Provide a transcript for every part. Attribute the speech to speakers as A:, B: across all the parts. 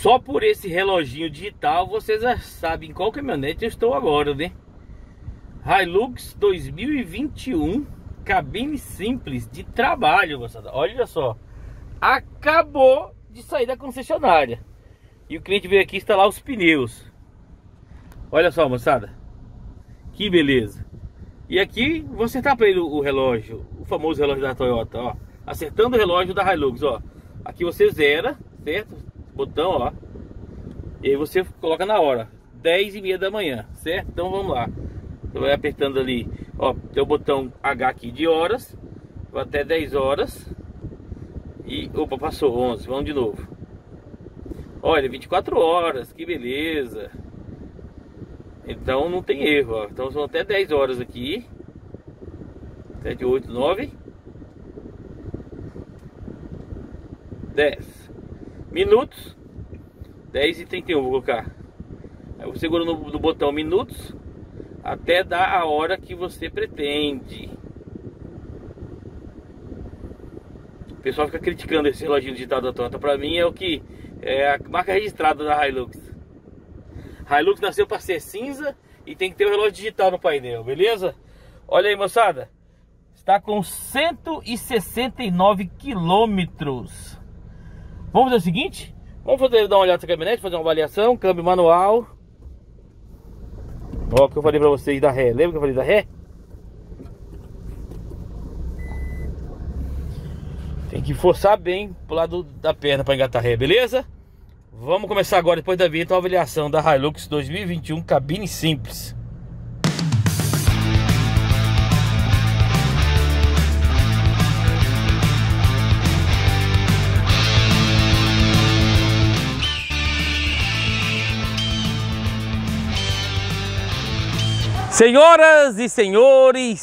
A: Só por esse reloginho digital vocês já sabem em qual caminhonete eu estou agora, né? Hilux 2021, cabine simples de trabalho, moçada. Olha só, acabou de sair da concessionária e o cliente veio aqui instalar os pneus. Olha só, moçada, que beleza. E aqui vou acertar para ele o relógio, o famoso relógio da Toyota, ó. Acertando o relógio da Hilux, ó. Aqui você zera, certo? Botão, ó. E aí você coloca na hora, 10h30 da manhã, certo? Então vamos lá. Você vai apertando ali, ó, tem o botão H aqui de horas, vai até 10 horas. E, opa, passou 11, vamos de novo. Olha, 24 horas, que beleza. Então não tem erro, ó. Então são até 10 horas aqui. 7, 8, 9 10 minutos. 10h31 vou colocar. Aí eu seguro no botão minutos até dar a hora que você pretende. O pessoal fica criticando esse reloginho digital da Toyota. Pra mim é o que é a marca registrada da Hilux. Hilux nasceu para ser cinza e tem que ter o relógio digital no painel, beleza? Olha aí, moçada, está com 169 quilômetros. Vamos fazer o seguinte, vamos dar uma olhada nessa caminhonete, fazer uma avaliação, câmbio manual. Ó, o que eu falei para vocês da ré, lembra que eu falei da ré? Tem que forçar bem pro lado da perna para engatar a ré, beleza? Vamos começar agora, depois da vinheta, a avaliação da Hilux 2021 cabine simples. Senhoras e senhores,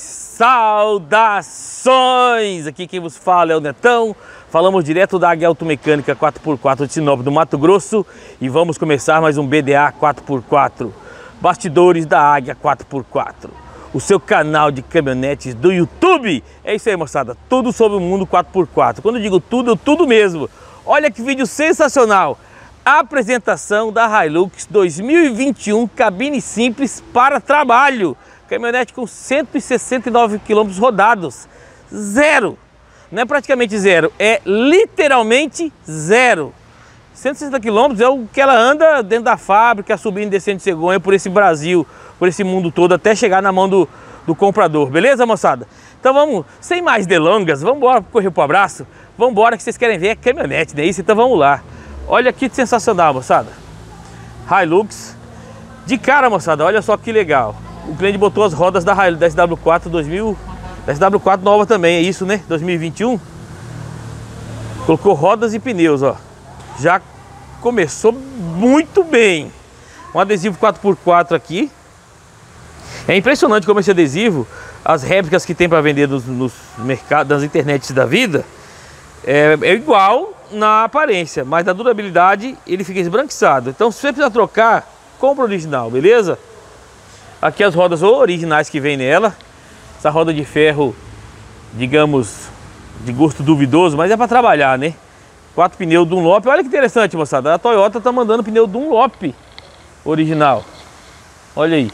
A: saudações! Aqui quem vos fala é o Netão. Falamos direto da Águia Automecânica 4x4 de Sinop, do Mato Grosso, e vamos começar mais um BDA 4x4, Bastidores da Águia 4x4, o seu canal de caminhonetes do YouTube. É isso aí, moçada, tudo sobre o mundo 4x4. Quando eu digo tudo, eu tudo mesmo. Olha que vídeo sensacional! A apresentação da Hilux 2021 cabine simples para trabalho. Caminhonete com 169 km rodados, zero. Não é praticamente zero, é literalmente zero. 160 km é o que ela anda dentro da fábrica, subindo e descendo de cegonha por esse Brasil, por esse mundo todo, até chegar na mão do comprador. Beleza, moçada? Então vamos, sem mais delongas, vamos embora correr pro abraço. Vamos embora que vocês querem ver a caminhonete, não é isso? Então vamos lá. Olha que sensacional, moçada. Hilux. De cara, moçada, olha só que legal. O cliente botou as rodas da SW4 2000... SW4 nova também, é isso, né? 2021. Colocou rodas e pneus, ó. Já começou muito bem. Um adesivo 4x4 aqui. É impressionante como esse adesivo, as réplicas que tem para vender nos mercados, nas internets da vida, é igual na aparência, mas na durabilidade ele fica esbranquiçado. Então se você precisar trocar, compra o original, beleza? Aqui as rodas originais que vem nela. Essa roda de ferro, digamos, de gosto duvidoso, mas é para trabalhar, né? 4 pneus Dunlop. Olha que interessante, moçada. A Toyota tá mandando pneu Dunlop original. Olha aí.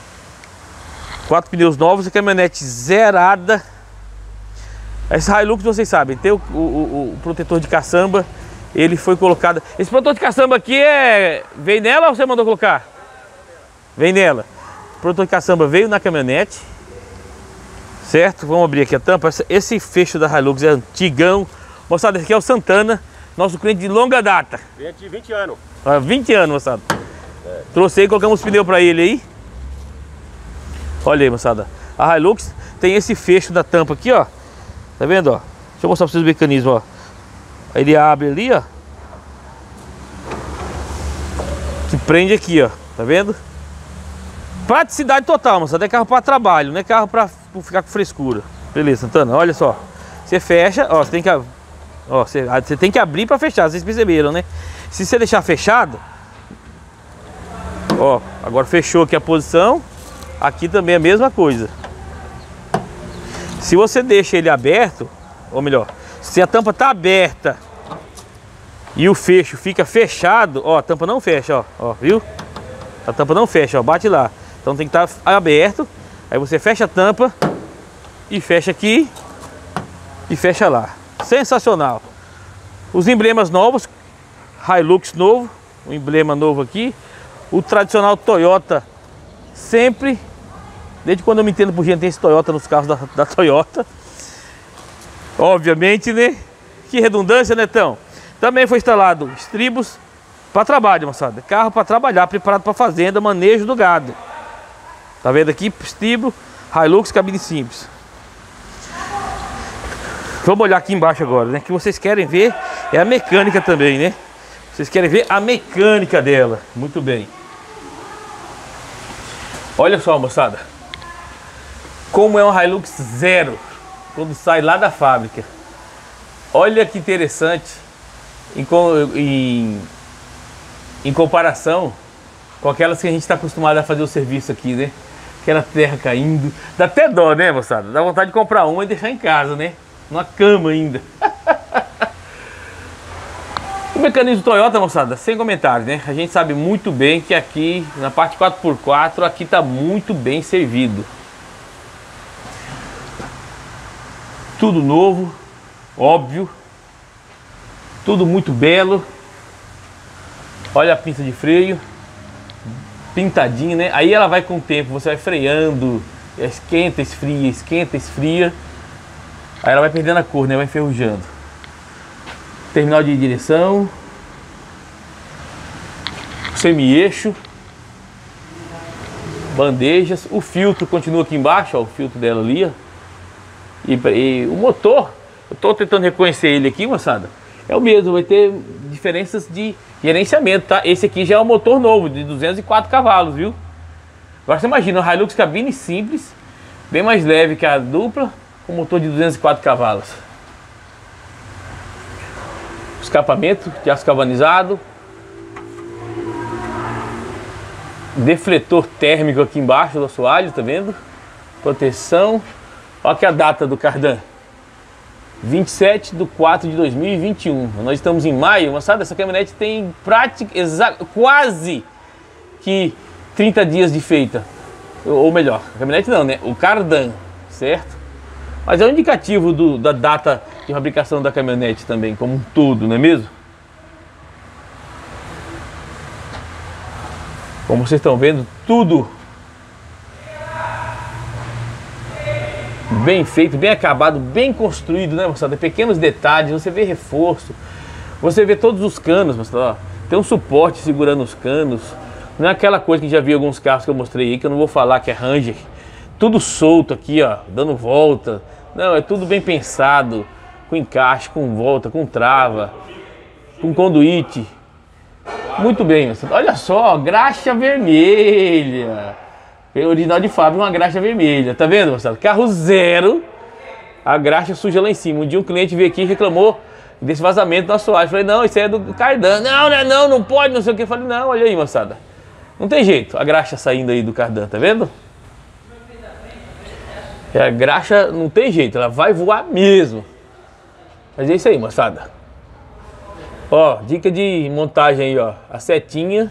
A: 4 pneus novos, a caminhonete zerada. Essa Hilux, vocês sabem, tem o protetor de caçamba. Ele foi colocado. Esse protetor de caçamba aqui veio nela ou você mandou colocar? Vem nela. O protetor de caçamba veio na caminhonete. Certo? Vamos abrir aqui a tampa. Esse fecho da Hilux é antigão. Moçada, esse aqui é o Santana, nosso cliente de longa data.
B: Cliente de 20 anos.
A: 20 anos, moçada. Trouxe aí, colocamos os pneus para ele aí. Olha aí, moçada. A Hilux tem esse fecho da tampa aqui, ó. Tá vendo, ó? Deixa eu mostrar para vocês o mecanismo, ó. Aí ele abre ali, ó. Que prende aqui, ó. Tá vendo? Praticidade total, moçada. É carro para trabalho, não é carro para ficar com frescura. Beleza, Santana, olha só. Você fecha, ó, você tem que abrir para fechar, vocês perceberam, né? Se você deixar fechado, ó, agora fechou aqui a posição. Aqui também é a mesma coisa. Se você deixa ele aberto, ou melhor, se a tampa tá aberta e o fecho fica fechado, ó, a tampa não fecha, ó, viu? A tampa não fecha, ó, bate lá. Então tem que estar aberto. Aí você fecha a tampa e fecha aqui e fecha lá. Sensacional. Os emblemas novos, Hilux novo, o emblema novo aqui, o tradicional Toyota sempre, desde quando eu me entendo por gente, tem esse Toyota nos carros da Toyota. Obviamente, né? Que redundância, Netão? Também foi instalado estribos para trabalho, moçada. Carro para trabalhar, preparado para fazenda, manejo do gado. Tá vendo aqui? Estribo, Hilux, cabine simples. Vamos olhar aqui embaixo agora, né? Que vocês querem ver é a mecânica também, né? Vocês querem ver a mecânica dela. Muito bem. Olha só, moçada. Como é um Hilux zero quando sai lá da fábrica. Olha que interessante em comparação com aquelas que a gente está acostumado a fazer o serviço aqui, né? Aquela terra caindo. Dá até dó, né, moçada? Dá vontade de comprar uma e deixar em casa, né? Numa cama ainda. O mecanismo Toyota, moçada, sem comentários, né? A gente sabe muito bem que aqui, na parte 4x4, aqui tá muito bem servido. Tudo novo, óbvio. Tudo muito belo. Olha a pinça de freio. Pintadinha, né? Aí ela vai com o tempo, você vai freando. Esquenta, esfria, esquenta, esfria. Aí ela vai perdendo a cor, né? Vai enferrujando. Terminal de direção. Semi-eixo. Bandejas. O filtro continua aqui embaixo, ó. O filtro dela ali, ó. E o motor, eu tô tentando reconhecer ele aqui, moçada. É o mesmo, vai ter diferenças de gerenciamento, tá? Esse aqui já é um motor novo, de 204 cavalos, viu? Agora você imagina, uma Hilux cabine simples, bem mais leve que a dupla, com motor de 204 cavalos. Escapamento de aço galvanizado. Defletor térmico aqui embaixo do assoalho, tá vendo? Proteção. Olha aqui a data do Cardan. 27/4/2021. Nós estamos em maio, moçada. Essa caminhonete tem quase que 30 dias de feita. Ou melhor, a caminhonete não, né? O Cardan, certo? Mas é um indicativo da data de fabricação da caminhonete também, como um todo, não é mesmo? Como vocês estão vendo, tudo bem feito, bem acabado, bem construído, né, moçada? Pequenos detalhes, você vê reforço, você vê todos os canos, moçada, ó. Tem um suporte segurando os canos. Não é aquela coisa que já vi em alguns carros que eu mostrei aí, que eu não vou falar que é Ranger. Tudo solto aqui, ó, dando volta. Não, é tudo bem pensado, com encaixe, com volta, com trava, com conduíte. Muito bem, moçada. Olha só, graxa vermelha. Original de fábrica, uma graxa vermelha. Tá vendo, moçada? Carro zero, a graxa suja lá em cima. Um dia um cliente veio aqui e reclamou desse vazamento do assoalho. Falei, não, isso aí é do Cardan. Não, não pode, não sei o que. Falei, não, olha aí, moçada. Não tem jeito, a graxa saindo aí do Cardan, tá vendo? A graxa não tem jeito, ela vai voar mesmo. Mas é isso aí, moçada. Ó, dica de montagem aí, ó. A setinha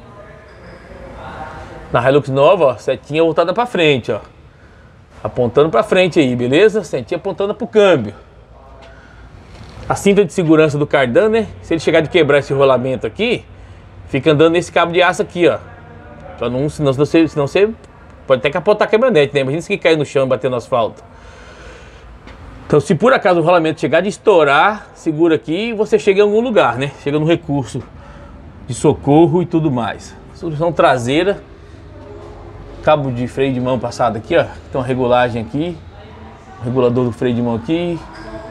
A: na Hilux nova, ó, setinha voltada pra frente, ó. Apontando pra frente aí, beleza? Setinha apontando pro câmbio. A cinta de segurança do Cardan, né? Se ele chegar de quebrar esse rolamento aqui, fica andando nesse cabo de aço aqui, ó. Pra não, senão você pode até capotar a caminhonete, né? Imagina se que cair no chão e bater no asfalto. Então, se por acaso o rolamento chegar de estourar, segura aqui e você chega em algum lugar, né? Chega no recurso de socorro e tudo mais. Solução traseira. Cabo de freio de mão passado aqui, ó. Tem uma regulagem aqui. Regulador do freio de mão aqui.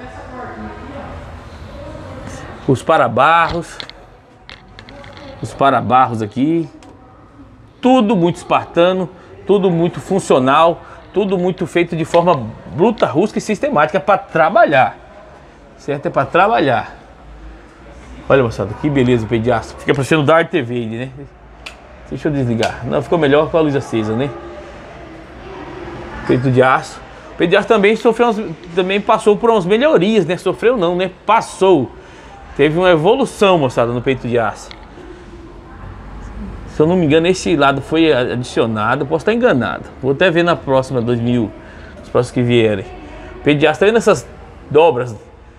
A: Os parabarros. Os parabarros aqui. Tudo muito espartano. Tudo muito funcional. Tudo muito feito de forma bruta, rústica e sistemática para trabalhar. Certo? É para trabalhar. Olha, moçada, que beleza o peito de aço. Fica parecendo Darth Vader, né? Deixa eu desligar. Não, ficou melhor com a luz acesa, né? Peito de aço. O peito de aço também passou por umas melhorias, né? Sofreu não, né? Passou teve uma evolução, moçada, no peito de aço. Se eu não me engano, esse lado foi adicionado. Posso estar enganado. Vou até ver na próxima 2000, os próximos que vierem. O peito de aço, tá vendo essas dobras?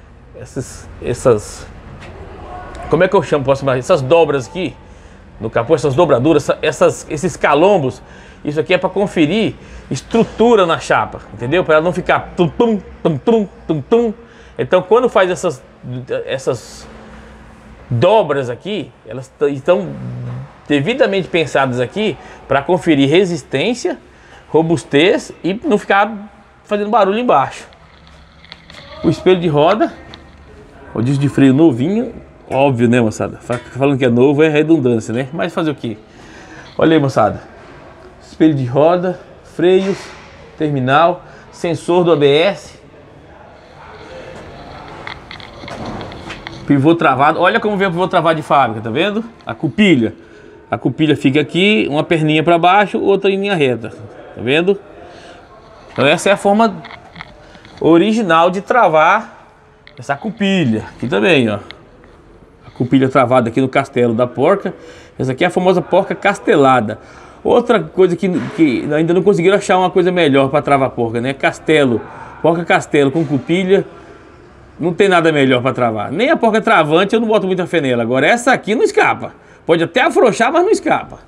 A: Essas como é que eu chamo? Posso chamar? Essas dobras aqui no capô, essas dobraduras, esses calombos. Isso aqui é para conferir estrutura na chapa, entendeu? Para ela não ficar tum tum tum tum tum tum. Então, quando faz essas dobras aqui, elas estão devidamente pensadas aqui para conferir resistência, robustez e não ficar fazendo barulho embaixo. O espelho de roda, o disco de freio novinho, óbvio, né, moçada? Falando que é novo é redundância, né? Mas fazer o quê? Olha aí, moçada. Espelho de roda, freios, terminal, sensor do ABS, pivô travado. Olha como vem o pivô travado de fábrica, tá vendo? A cupilha fica aqui, uma perninha para baixo, outra em linha reta, tá vendo? Então essa é a forma original de travar essa cupilha. Aqui também, ó, a cupilha travada aqui no castelo da porca. Essa aqui é a famosa porca castelada. Outra coisa que ainda não conseguiram achar uma coisa melhor para travar porca, né? Castelo, porca castelo com cupilha, não tem nada melhor para travar. Nem a porca travante eu não boto muita fé nela. Agora essa aqui não escapa. Pode até afrouxar, mas não escapa.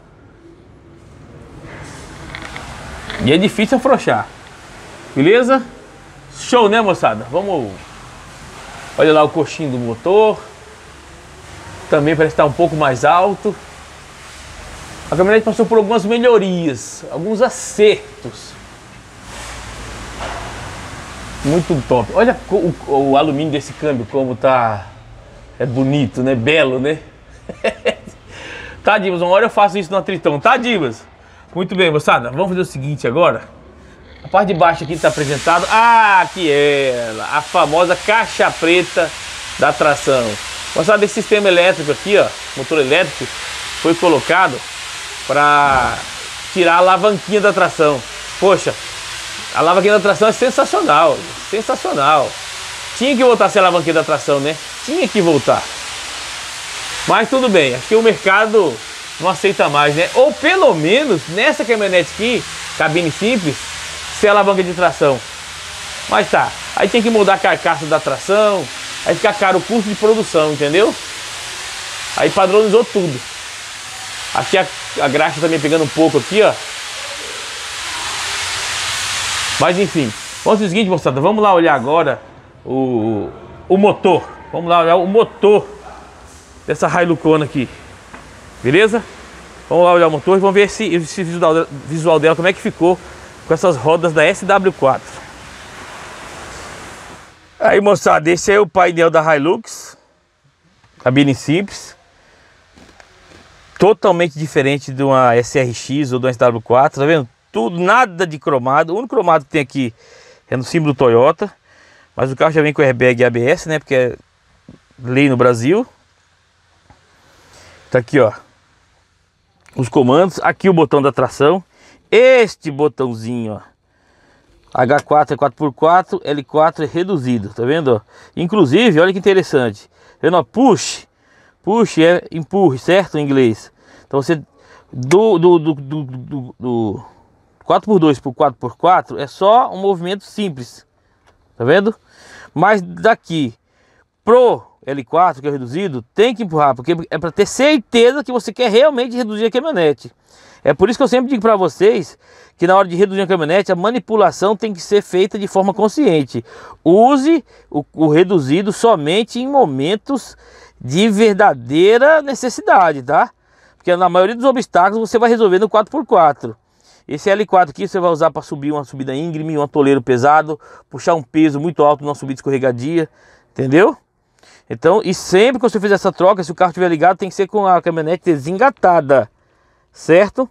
A: E é difícil afrouxar. Beleza? Show, né, moçada? Vamos. Olha lá o coxinho do motor. Também parece estar um pouco mais alto. A caminhonete passou por algumas melhorias, alguns acertos. Muito top. Olha o alumínio desse câmbio como tá. É bonito, né? Belo, né? Tá, Divas? Uma hora eu faço isso no Tritão. Tá, Divas? Muito bem, moçada. Vamos fazer o seguinte agora. A parte de baixo aqui está apresentado. Ah, aqui ela. A famosa caixa preta da tração. Moçada, esse sistema elétrico aqui, ó. Motor elétrico. Foi colocado para tirar a alavanquinha da tração. Poxa, a alavanquinha da tração é sensacional. Sensacional. Tinha que voltar a ser a alavanquinha da tração, né? Tinha que voltar. Mas tudo bem, acho que o mercado não aceita mais, né? Ou pelo menos nessa caminhonete aqui, cabine simples, ser alavanca de tração. Mas tá, aí tem que mudar a carcaça da tração, aí fica caro o custo de produção, entendeu? Aí padronizou tudo. Aqui a graxa também pegando um pouco aqui, ó. Mas enfim, vamos fazer o seguinte, moçada, vamos lá olhar agora o motor. Vamos lá olhar o motor dessa Hiluxona aqui, beleza? Vamos lá olhar o motor e vamos ver esse visual dela, como é que ficou com essas rodas da SW4. Aí, moçada, esse é o painel da Hilux, cabine simples, totalmente diferente de uma SRX ou de uma SW4, tá vendo? Tudo, nada de cromado. O único cromado que tem aqui é no símbolo do Toyota, mas o carro já vem com airbag e ABS, né? Porque é lei no Brasil. Tá aqui, ó, os comandos, aqui o botão da tração, este botãozinho, ó, H4 é 4x4, L4 é reduzido, tá vendo, ó? Inclusive, olha que interessante, tá vendo, ó, push é empurre, certo, em inglês. Então você, do 4x2 pro 4x4 é só um movimento simples, tá vendo? Mas daqui pro L4, que é reduzido, tem que empurrar, porque é para ter certeza que você quer realmente reduzir a caminhonete. É por isso que eu sempre digo para vocês que na hora de reduzir a caminhonete, a manipulação tem que ser feita de forma consciente. Use o reduzido somente em momentos de verdadeira necessidade, tá? Porque na maioria dos obstáculos você vai resolver no 4x4. Esse L4 aqui você vai usar para subir uma subida íngreme, um atoleiro pesado, puxar um peso muito alto numa subida escorregadia, entendeu? Então, e sempre que você fizer essa troca, se o carro estiver ligado, tem que ser com a caminhonete desengatada, certo?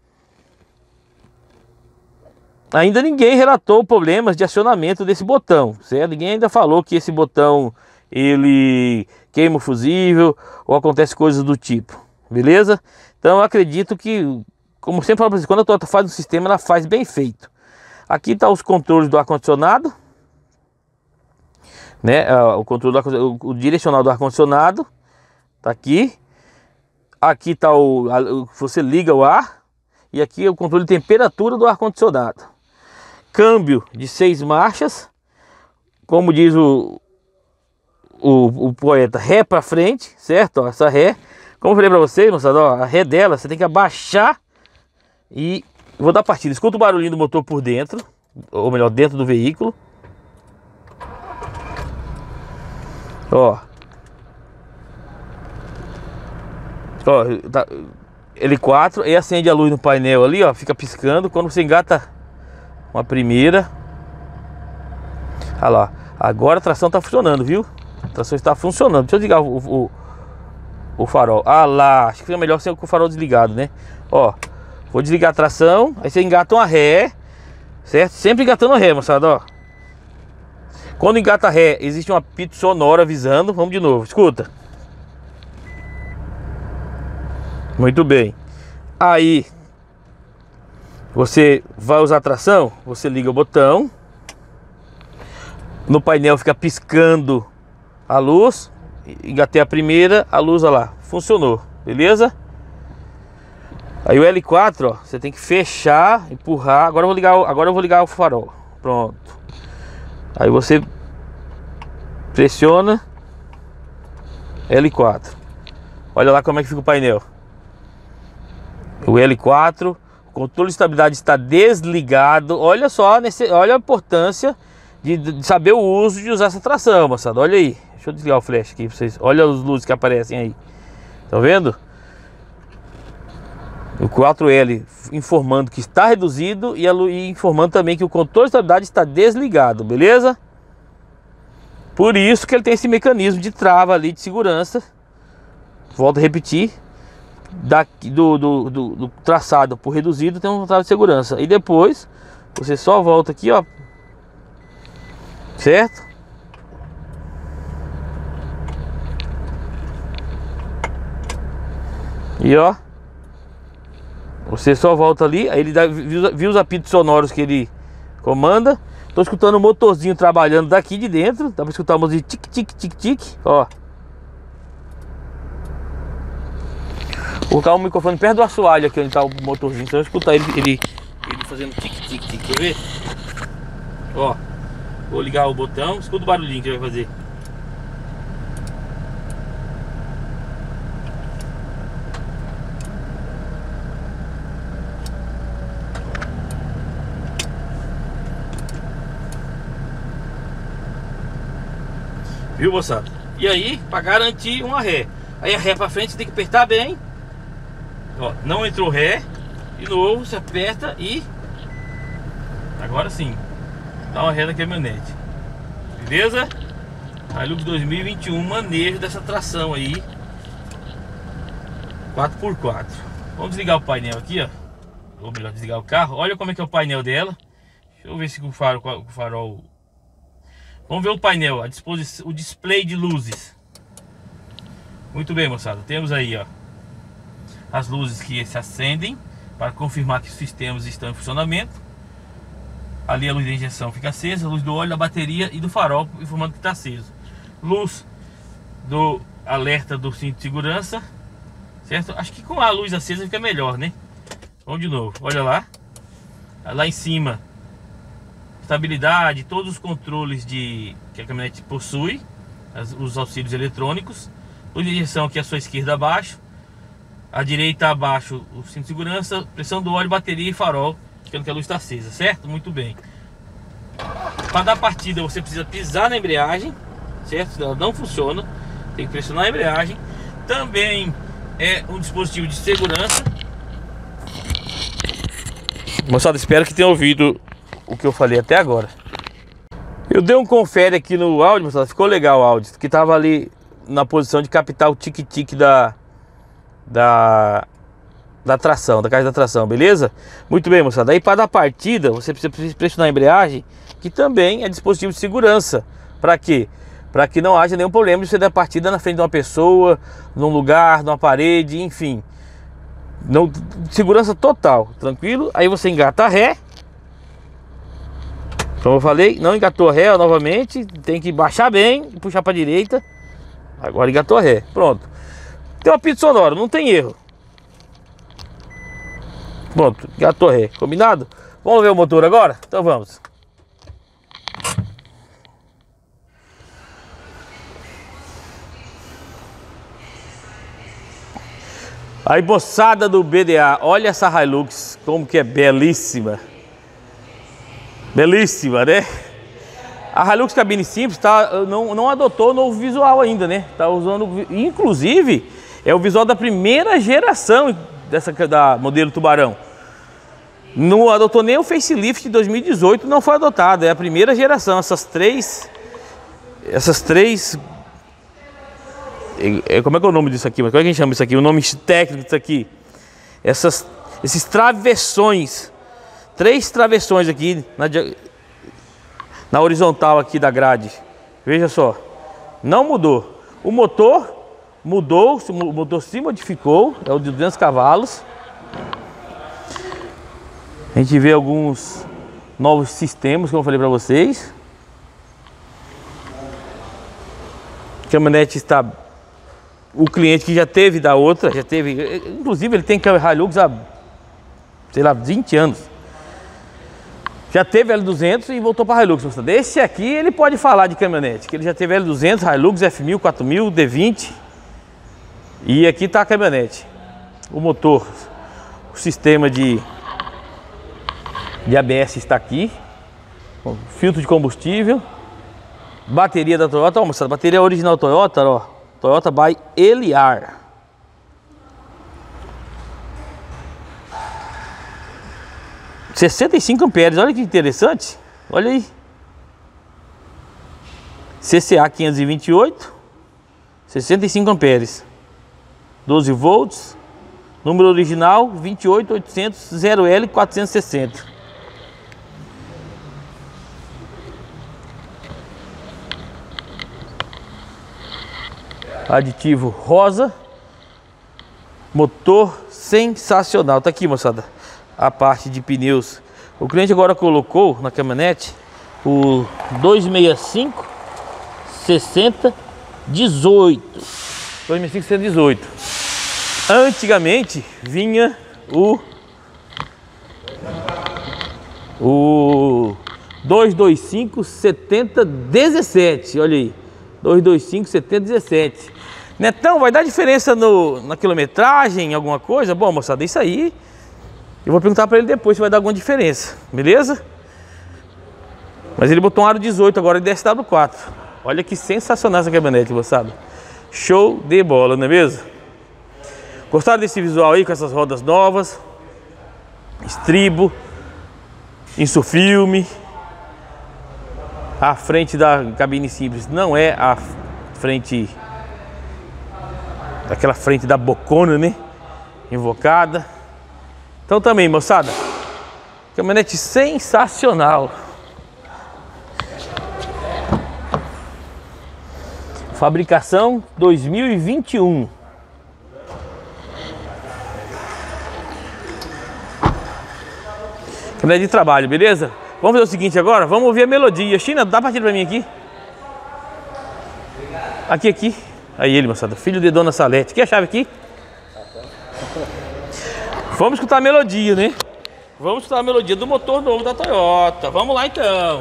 A: Ainda ninguém relatou problemas de acionamento desse botão, certo? Ninguém ainda falou que esse botão, ele queima o fusível ou acontece coisas do tipo, beleza? Então, eu acredito que, como sempre falo para vocês, quando a Toyota faz um sistema, ela faz bem feito. Aqui tá os controles do ar-condicionado. né? O controle o direcional do ar-condicionado tá aqui. Aqui tá você liga o ar. E aqui é o controle de temperatura do ar-condicionado. Câmbio de 6 marchas. Como diz o poeta, ré para frente, certo? Ó, essa ré, como eu falei para vocês, moçada, ó, a ré dela você tem que abaixar e vou dar partida. Escuta o barulhinho do motor por dentro, ou melhor, dentro do veículo. Ó, tá, L4 e acende a luz no painel ali, ó, fica piscando quando você engata uma primeira. Olha lá, agora a tração tá funcionando, viu? A tração está funcionando. Deixa eu desligar o farol. Ah lá, acho que fica melhor sem com o farol desligado, né? Ó, vou desligar a tração, aí você engata uma ré, certo? Sempre engatando a ré, moçada, ó. Quando engata a ré, existe um apito sonoro avisando. Vamos de novo, escuta. Muito bem. Aí, você vai usar a tração, você liga o botão. No painel fica piscando a luz. Engatei a primeira, a luz, olha lá, funcionou, beleza? Aí o L4, ó, você tem que fechar, empurrar. Agora eu vou ligar o farol. Pronto. Aí você pressiona L4. Olha lá como é que fica o painel. O L4, o controle de estabilidade está desligado. Olha só, olha a importância de saber o uso de usar essa tração, moçada. Olha aí. Deixa eu desligar o flash aqui pra vocês. Olha as luzes que aparecem aí. Estão vendo? O 4L informando que está reduzido e informando também que o controle de estabilidade está desligado, beleza? Por isso que ele tem esse mecanismo de trava ali de segurança. Volto a repetir. Do traçado por reduzido tem um trava de segurança. E depois você só volta aqui, ó. Certo? E ó, você só volta ali. Aí ele viu os apitos sonoros que ele comanda. Tô escutando o motorzinho trabalhando daqui de dentro. Dá pra escutar a música tic tic tic tic. Ó, vou colocar o microfone perto do assoalho aqui onde tá o motorzinho. Então eu escutar ele fazendo tic tic tic. Quer ver? Ó, vou ligar o botão. Escuta o barulhinho que ele vai fazer. Viu, moçada? E aí, para garantir uma ré. Aí a ré para frente você tem que apertar bem. Ó, não entrou ré. De novo, você aperta e... Agora sim. Dá uma ré na caminhonete. Beleza? Hilux 2021, manejo dessa tração aí. 4x4. Vamos desligar o painel aqui, ó. Ou melhor, desligar o carro. Olha como é que é o painel dela. Deixa eu ver se com o farol... Vamos ver o painel, a disposição, o display de luzes. Muito bem, moçada. Temos aí, ó, as luzes que se acendem para confirmar que os sistemas estão em funcionamento. Ali a luz da injeção fica acesa, a luz do óleo, da bateria e do farol informando que está aceso. Luz do alerta do cinto de segurança, certo? Acho que com a luz acesa fica melhor, né? Vamos de novo, olha lá. Lá em cima, estabilidade, todos os controles que a caminhonete possui, os auxílios eletrônicos. Luz de injeção aqui à sua esquerda abaixo, à direita abaixo o cinto de segurança, pressão do óleo, bateria e farol, indicando que a luz está acesa, certo? Muito bem. Para dar partida você precisa pisar na embreagem, certo? Ela não funciona, tem que pressionar a embreagem. Também é um dispositivo de segurança. Moçada, espero que tenham ouvido o que eu falei até agora. Eu dei um confere aqui no áudio, moçada, ficou legal o áudio, que tava ali na posição de captar o tic-tic da tração, da caixa da tração, beleza? Muito bem, moçada. Aí para dar partida, você precisa pressionar a embreagem, que também é dispositivo de segurança. Para quê? Para que não haja nenhum problema de você dar partida na frente de uma pessoa, num lugar, numa parede, enfim. Não, segurança total, tranquilo? Aí você engata a ré. Como eu falei, não engatou ré novamente. Tem que baixar bem e puxar para direita. Agora engatou ré. Pronto. Tem um apito sonoro, não tem erro. Pronto, engatou ré. Combinado? Vamos ver o motor agora? Então vamos. Aí, moçada do BDA, olha essa Hilux, como que é belíssima. Belíssima, né? A Hilux cabine simples não adotou o novo visual ainda, né? Tá usando, inclusive, é o visual da primeira geração da modelo Tubarão. Não adotou nem o facelift de 2018, não foi adotado. É a primeira geração. Essas três. Como é que é o nome disso aqui? Como é que a gente chama isso aqui? O nome técnico disso aqui. Esses travessões. 3 travessões aqui na horizontal aqui da grade. Veja só. Não mudou. O motor mudou. O motor se modificou. É o de 200 cavalos. A gente vê alguns novos sistemas, como eu falei para vocês. A caminhonete está... O cliente que já teve da outra, inclusive ele tem Hilux há, sei lá, 20 anos. Já teve L200 e voltou para Hilux. Esse aqui ele pode falar de caminhonete, que ele já teve L200, Hilux, F1000, 4000, D20. E aqui está a caminhonete. O motor, o sistema de ABS está aqui. Filtro de combustível. Bateria da Toyota, ó, moçada, bateria original Toyota, ó. Toyota by Eliar. R$ 65 amperes, olha que interessante. Olha aí. CCA 528, 65 amperes. 12 volts. Número original 28800 0L460. Aditivo rosa. Motor sensacional. Tá aqui, moçada, a parte de pneus. O cliente agora colocou na caminhonete o 265 60 18. 265 60 18. Antigamente vinha o 225 70 17. Olha aí, 225 70 17. Netão, vai dar diferença na quilometragem, alguma coisa? Bom, moçada, isso aí eu vou perguntar para ele depois se vai dar alguma diferença, beleza? Mas ele botou um aro 18 agora de SW4. Olha que sensacional essa caminhonete, moçada. Show de bola, não é mesmo? Gostaram desse visual aí com essas rodas novas? Estribo, insufilme. A frente da cabine simples não é a frente, aquela frente da bocona, né? Invocada. Então também, moçada, caminhonete sensacional. Fabricação 2021. Caminhonete de trabalho, beleza? Vamos fazer o seguinte agora, vamos ouvir a melodia. China, dá partida pra mim aqui. Aqui. Aí ele, moçada, filho de Dona Salete. Quer a chave aqui? Vamos escutar a melodia, né? Vamos escutar a melodia do motor novo da Toyota. Vamos lá então.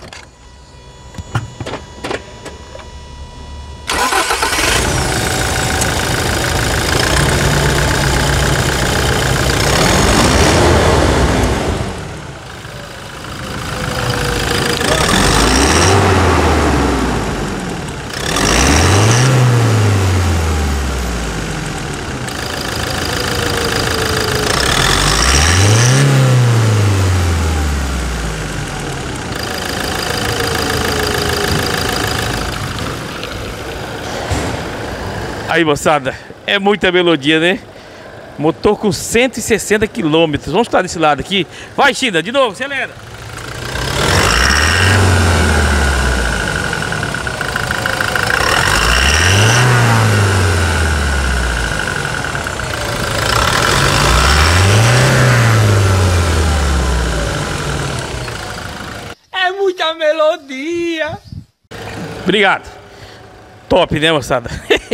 A: Aí, moçada, é muita melodia, né? Motor com 160 km. Vamos estar desse lado aqui. Vai, China, de novo, acelera.
B: É
A: Obrigado. Top, né, moçada?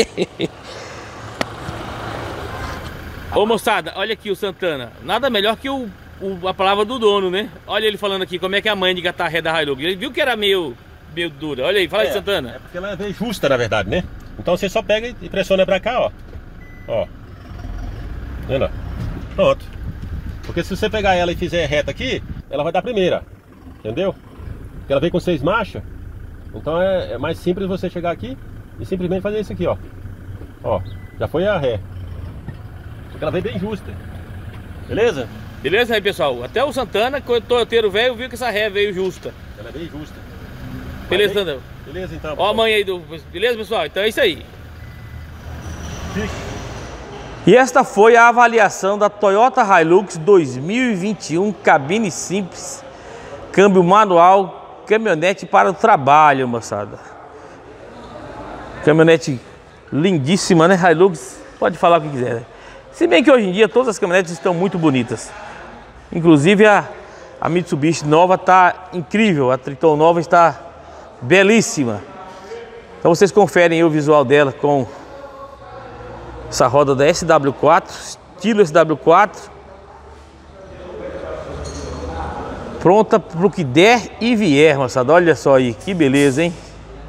A: Ô, moçada, olha aqui o Santana. Nada melhor que a palavra do dono, né? Olha ele falando aqui como é que é a mãe de engatar a ré da Hilux. Ele viu que era meio dura. Olha aí, fala aí, Santana.
B: É porque ela é bem justa, na verdade, né? Então você só pega e pressiona pra cá, ó. Ó. Vendo? Pronto. Porque se você pegar ela e fizer reta aqui, ela vai dar primeira. Entendeu? Porque ela vem com 6 marchas. Então é mais simples você chegar aqui e simplesmente fazer isso aqui, ó. Ó, já foi a ré. Porque ela vem bem justa. Beleza?
A: Beleza aí, pessoal. Até o Santana, que o toyoteiro velho, viu que essa ré veio justa.
B: Ela é bem justa.
A: Beleza, Santana?
B: Beleza, então.
A: Ó a mãe aí do... Beleza, pessoal? Então é isso aí.
B: Fique.
A: E esta foi a avaliação da Toyota Hilux 2021, cabine simples, câmbio manual, caminhonete para o trabalho, moçada. Caminhonete lindíssima, né? Hilux, pode falar o que quiser, né? Se bem que hoje em dia todas as caminhonetes estão muito bonitas. Inclusive a Mitsubishi nova está incrível, a Triton nova está belíssima. Então vocês conferem aí o visual dela com essa roda da SW4, estilo SW4, pronta para o que der e vier, moçada. Olha só aí, que beleza, hein?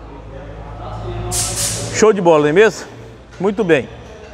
A: Show de bola, não é mesmo? Muito bem.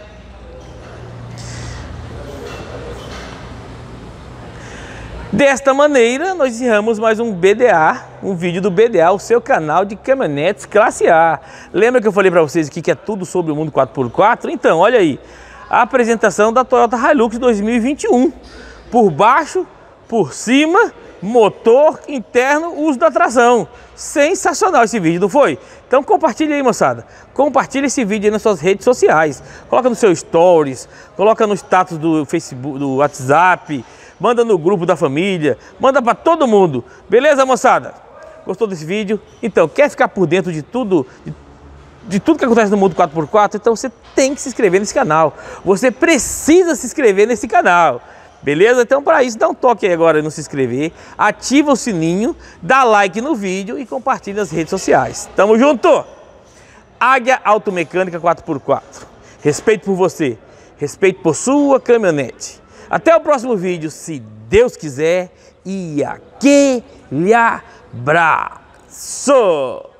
A: Desta maneira, nós encerramos mais um BDA, um vídeo do BDA, o seu canal de caminhonetes classe A. Lembra que eu falei para vocês aqui que é tudo sobre o mundo 4x4? Então, olha aí, a apresentação da Toyota Hilux 2021. Por baixo, por cima, motor interno, uso da tração. Sensacional esse vídeo, não foi? Então compartilha aí, moçada. Compartilha esse vídeo aí nas suas redes sociais. Coloca no seu stories, coloca no status do Facebook, do WhatsApp, manda no grupo da família, manda para todo mundo. Beleza, moçada? Gostou desse vídeo? Então, quer ficar por dentro de tudo, de tudo que acontece no mundo 4x4? Então você tem que se inscrever nesse canal. Você precisa se inscrever nesse canal. Beleza? Então, para isso, dá um toque aí agora no se inscrever, ativa o sininho, dá like no vídeo e compartilha nas redes sociais. Tamo junto! Águia Automecânica 4x4. Respeito por você, respeito por sua caminhonete. Até o próximo vídeo, se Deus quiser, e aquele abraço!